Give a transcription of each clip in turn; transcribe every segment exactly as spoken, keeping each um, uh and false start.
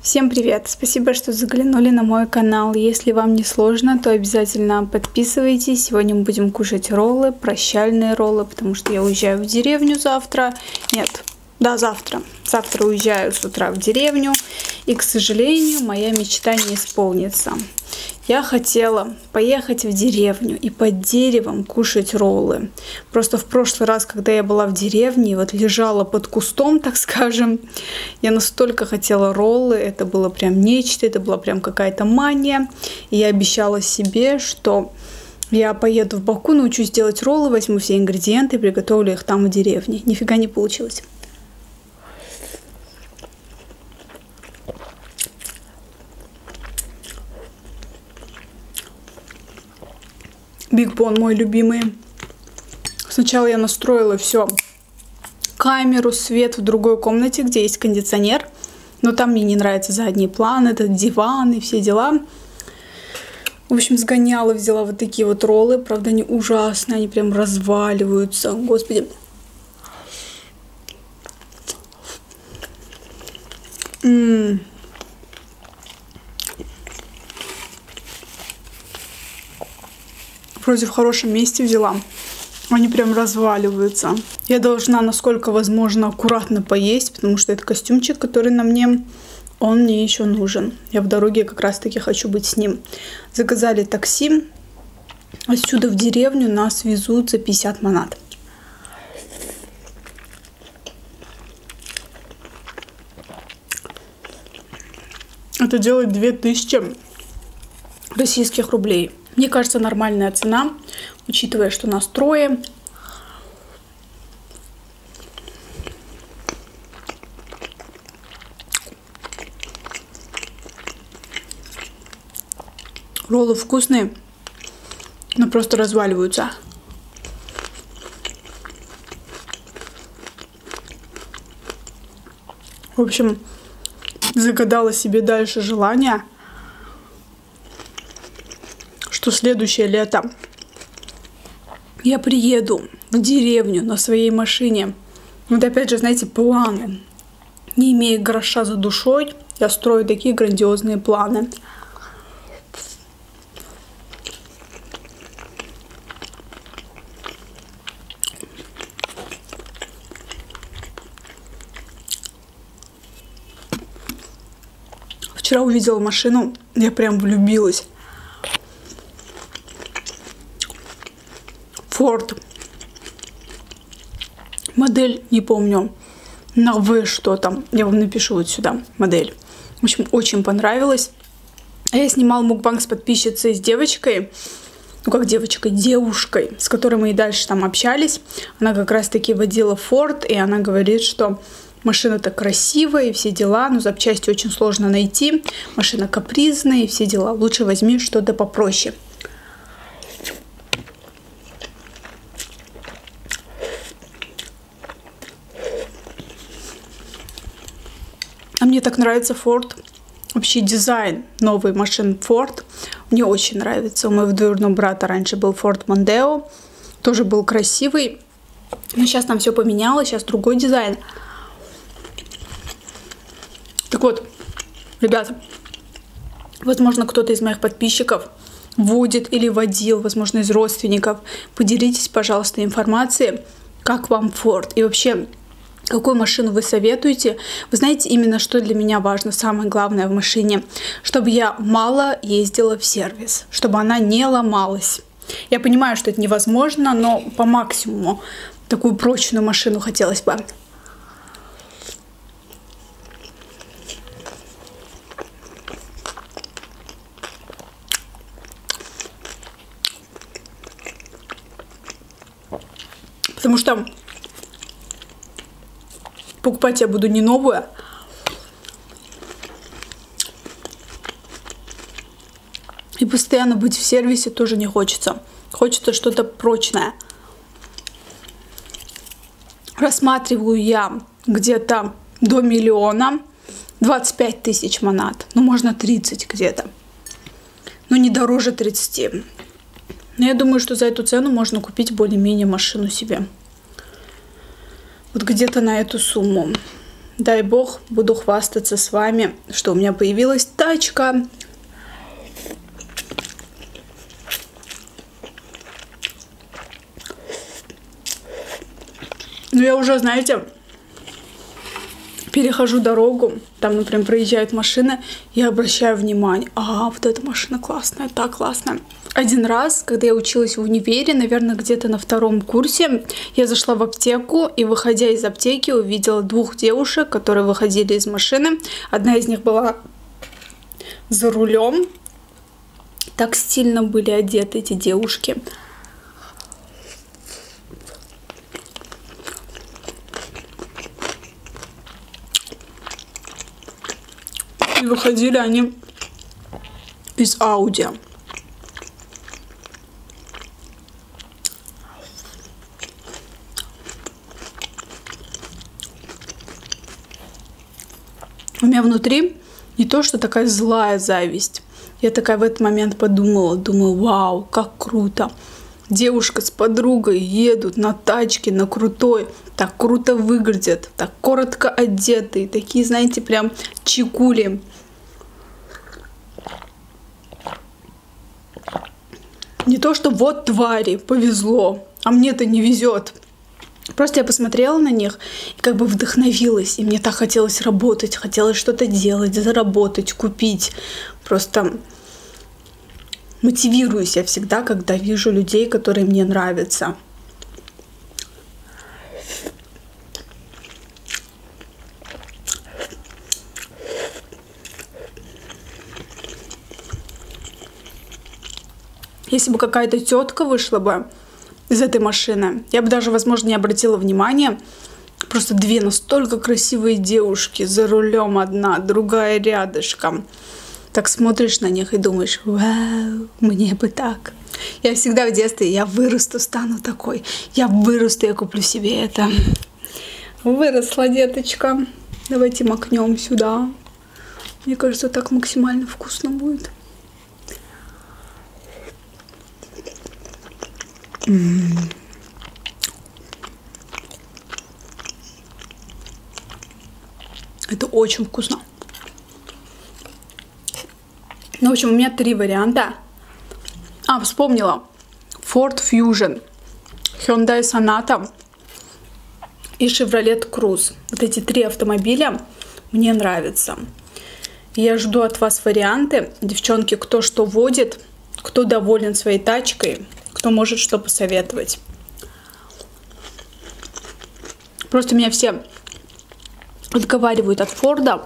Всем привет! Спасибо, что заглянули на мой канал. Если вам не сложно, то обязательно подписывайтесь. Сегодня мы будем кушать роллы, прощальные роллы, потому что я уезжаю в деревню завтра. Нет, да, завтра. Завтра уезжаю с утра в деревню. И, к сожалению, моя мечта не исполнится. Я хотела поехать в деревню и под деревом кушать роллы. Просто в прошлый раз, когда я была в деревне, вот лежала под кустом, так скажем, я настолько хотела роллы, это было прям нечто, это была прям какая-то мания. И я обещала себе, что я поеду в Баку, научусь делать роллы, возьму все ингредиенты и приготовлю их там в деревне. Нифига не получилось. Биг Бон мой любимый. Сначала я настроила все. Камеру, свет в другой комнате, где есть кондиционер. Но там мне не нравится задний план, этот диван и все дела. В общем, сгоняла, взяла вот такие вот роллы. Правда, они ужасные, они прям разваливаются. Господи. М-м. Вроде в хорошем месте взяла. Они прям разваливаются. Я должна, насколько возможно, аккуратно поесть, потому что этот костюмчик, который на мне, он мне еще нужен. Я в дороге как раз-таки хочу быть с ним. Заказали такси. Отсюда в деревню нас везут за пятьдесят манат. Это делает две тысячи российских рублей. Мне кажется, нормальная цена, учитывая, что нас трое. Роллы вкусные, но просто разваливаются. В общем, загадала себе дальше желание, что следующее лето я приеду в деревню на своей машине. Вот опять же, знаете, планы. Не имея гроша за душой, я строю такие грандиозные планы. Вчера увидела машину, я прям влюбилась. Форд. Модель не помню. На В что там. Я вам напишу вот сюда модель. В общем, очень понравилось. Я снимала мукбанг с подписчицей, с девочкой. Ну как девочкой, девушкой, с которой мы и дальше там общались. Она как раз таки водила Форд. И она говорит, что машина-то красивая и все дела. Но запчасти очень сложно найти. Машина капризная и все дела. Лучше возьми что-то попроще. А мне так нравится Ford. Вообще дизайн новый машин Ford. Мне очень нравится. У моего двоюродного брата раньше был Ford Mondeo. Тоже был красивый. Но сейчас там все поменялось. Сейчас другой дизайн. Так вот, ребята. Возможно, кто-то из моих подписчиков водит или водил. Возможно, из родственников. Поделитесь, пожалуйста, информацией, как вам Ford. И вообще, какую машину вы советуете? Вы знаете, именно что для меня важно, самое главное в машине, чтобы я мало ездила в сервис, чтобы она не ломалась. Я понимаю, что это невозможно, но по максимуму такую прочную машину хотелось бы. Потому что покупать я буду не новую. И постоянно быть в сервисе тоже не хочется. Хочется что-то прочное. Рассматриваю я где-то до миллиона. двадцать пять тысяч манат. Ну, можно тридцать где-то. Но не дороже тридцати. Но я думаю, что за эту цену можно купить более-менее машину себе. Вот где-то на эту сумму. дай бог, буду хвастаться с вами, что у меня появилась тачка. Ну, я уже, знаете, перехожу дорогу, там, например, проезжает машина, я обращаю внимание, а, вот эта машина классная, так классная. Один раз, когда я училась в универе, наверное, где-то на втором курсе, я зашла в аптеку и, выходя из аптеки, увидела двух девушек, которые выходили из машины. Одна из них была за рулем. Так стильно были одеты эти девушки. И выходили они из Ауди. У меня внутри не то, что такая злая зависть. Я такая в этот момент подумала, думаю, вау, как круто. Девушка с подругой едут на тачке, на крутой, так круто выглядят, так коротко одетые, такие, знаете, прям чекули. Не то, что вот твари, повезло, а мне-то не везет. Просто я посмотрела на них и как бы вдохновилась. И мне так хотелось работать, хотелось что-то делать, заработать, купить. Просто мотивируюсь я всегда, когда вижу людей, которые мне нравятся. Если бы какая-то тетка вышла бы из этой машины, я бы даже, возможно, не обратила внимания. Просто две настолько красивые девушки, за рулем одна, другая рядышком. Так смотришь на них и думаешь, вау, мне бы так. Я всегда в детстве, я вырасту, стану такой. Я вырасту, я куплю себе это. Выросла, деточка. Давайте макнем сюда. Мне кажется, так максимально вкусно будет. М-м. Это очень вкусно. Ну, в общем, у меня три варианта. А, вспомнила. Ford Fusion, Hyundai Sonata и Chevrolet Cruze. Вот эти три автомобиля мне нравятся. Я жду от вас варианты. Девчонки, кто что водит, кто доволен своей тачкой, кто может что посоветовать. Просто меня все отговаривают от Форда,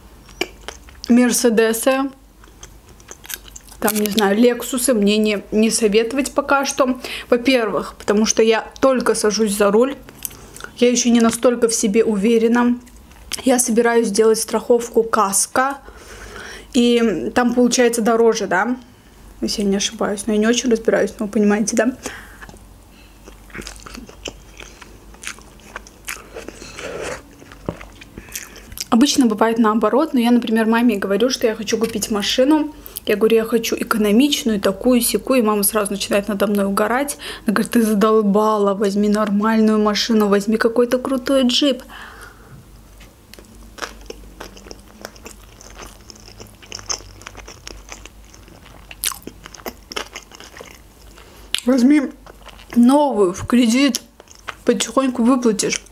Мерседесы, там, не знаю, Лексусы мне не, не советовать пока что. Во-первых, потому что я только сажусь за руль, я еще не настолько в себе уверена. Я собираюсь сделать страховку каско, и там получается дороже, да, если я не ошибаюсь, но я не очень разбираюсь, но вы понимаете, да? Обычно бывает наоборот, но я, например, маме говорю, что я хочу купить машину. Я говорю, я хочу экономичную, такую, сякую, и мама сразу начинает надо мной угорать. Она говорит, ты задолбала, возьми нормальную машину, возьми какой-то крутой джип. Возьми новую в кредит, потихоньку выплатишь.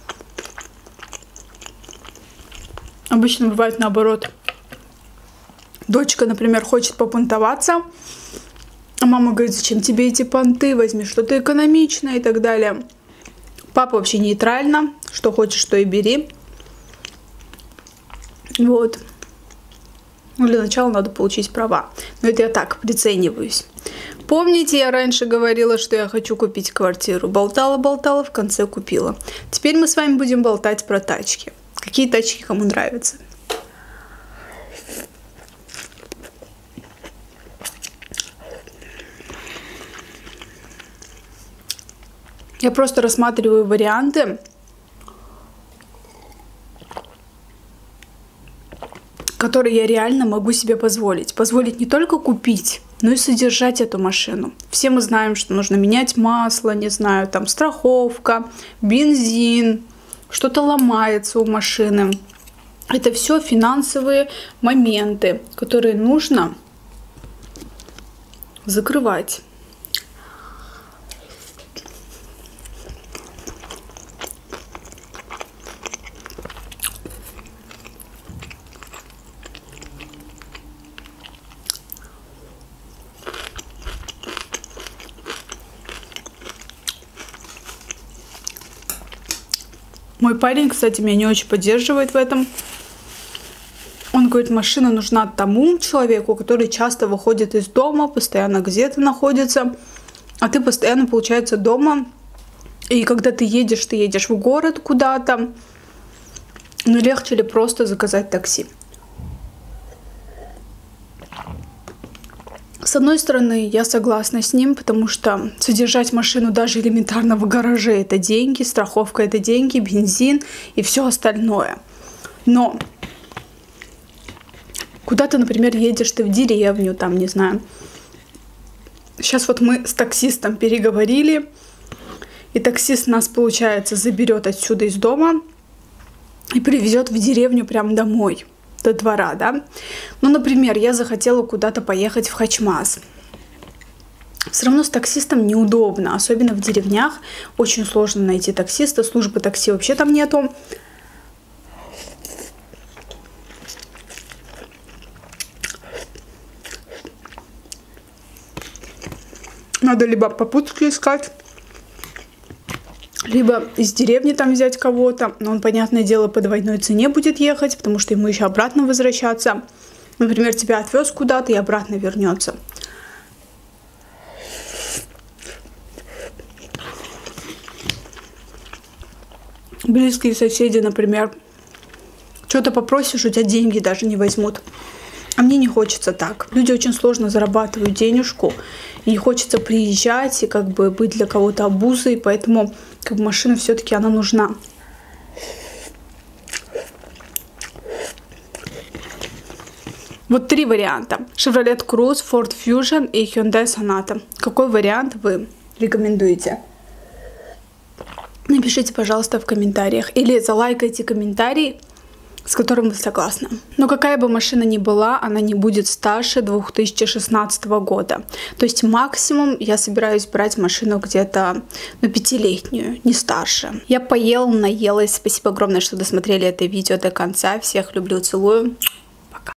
Обычно бывает наоборот. Дочка, например, хочет попонтоваться, а мама говорит, зачем тебе эти понты, возьми что-то экономичное и так далее. Папа вообще нейтрально, что хочешь, что и бери. Вот. Ну, для начала надо получить права. Но это я так прицениваюсь. Помните, я раньше говорила, что я хочу купить квартиру. Болтала-болтала, в конце купила. Теперь мы с вами будем болтать про тачки. Какие тачки кому нравятся? Я просто рассматриваю варианты, которые я реально могу себе позволить. Позволить не только купить, но и содержать эту машину. Все мы знаем, что нужно менять масло, не знаю, там страховка, бензин, что-то ломается у машины. Это все финансовые моменты, которые нужно закрывать. Мой парень, кстати, меня не очень поддерживает в этом. Он говорит, машина нужна тому человеку, который часто выходит из дома, постоянно где-то находится, а ты постоянно, получается, дома. И когда ты едешь, ты едешь в город куда-то, ну легче ли просто заказать такси? С одной стороны, я согласна с ним, потому что содержать машину даже элементарно в гараже – это деньги, страховка – это деньги, бензин и все остальное. Но куда ты, например, едешь ты в деревню, там, не знаю. Сейчас вот мы с таксистом переговорили, и таксист нас, получается, заберет отсюда из дома и привезет в деревню прямо домой. До двора, да. Ну, например, я захотела куда-то поехать в Хачмаз. Все равно с таксистом неудобно, особенно в деревнях. Очень сложно найти таксиста, службы такси вообще там нету. Надо либо попутки искать, либо из деревни там взять кого-то. Но он, понятное дело, по двойной цене будет ехать, потому что ему еще обратно возвращаться. Например, тебя отвез куда-то и обратно вернется. Близкие соседи, например, что-то попросишь, у тебя деньги даже не возьмут. А мне не хочется так. Люди очень сложно зарабатывают денежку. И не хочется приезжать и как бы быть для кого-то обузой. Поэтому как бы машина все-таки она нужна. Вот три варианта. Chevrolet Cruze, Ford Fusion и Hyundai Sonata. Какой вариант вы рекомендуете? Напишите, пожалуйста, в комментариях. Или залайкайте комментарий, с которым вы согласны. Но какая бы машина ни была, она не будет старше две тысячи шестнадцатого года. То есть максимум я собираюсь брать машину где-то, ну, пятилетнюю, не старше. Я поела, наелась. Спасибо огромное, что досмотрели это видео до конца. Всех люблю, целую.